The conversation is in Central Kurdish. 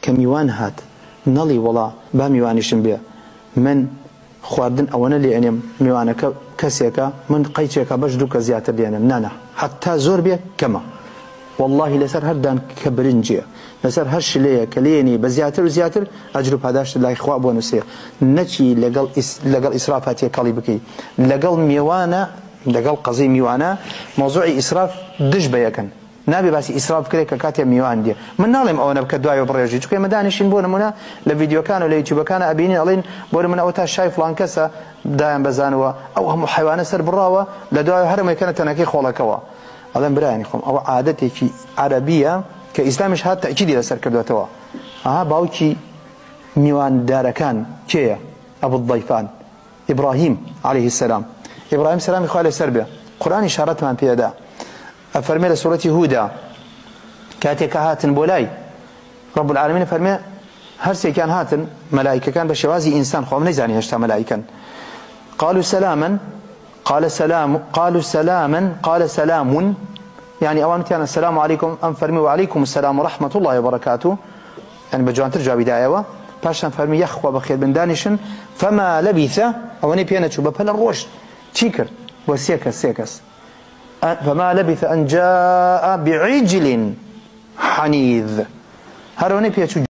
كميوان هات نلي والله با ميوانشم بيه من خواردن أولا لأنهم ميوانك كسيكا من قيتشيكا باش دوكا زياتر لأنهم نانا حتى زور بيه كما والله لسر هردان كبرنجية لسر هرش ليه كليني بزياتر وزياتر أجرب هداش لا إخوة بونسية نتشي لقل إسرافاتي كاليبكي لقل ميوانا لقل قضية ميوانا موضوع إسراف دج بيكن نابي بس إسراف كذا كاتيا ميوان دي من نعلم أو نبكي دعاء وبريجي شو كي مدانشين بونا منا لفيديو كانوا ليوتيوب كانوا أبيني علين بونا منا أوتها شايف فلان كسا دايم بزانوا أو هم حيوان سر براوة لدعاء هرم كانت تناكي خولا كوا هذا براني خم أو عادتي في عربية كإسلام مش هات تأكيد لسر كردوا توا باوكي ميوان داركان كيا أبو الضيفان إبراهيم عليه السلام إبراهيم سلام إخوة سربيا قرآن إشارة من في هذا فرمي سورة هودا كاتك هاتن بولاي رب العالمين فرمي هرسي كان هاتن ملائكة كان بشوازي إنسان خوام نزاني هشتا ملائكة قالوا سلاما قال سلام قالوا سلاما قال سلام يعني أولا كان السلام عليكم أم فرمي وعليكم السلام ورحمة الله وبركاته يعني بجوان ترجع بداية باشا فرمي يخوى بخير بن دانشن فما لبث أولي بيانا شو بفل الروش تشيكر وسيكس فما لبث أن جاء بعجل حنيذ هروني بيا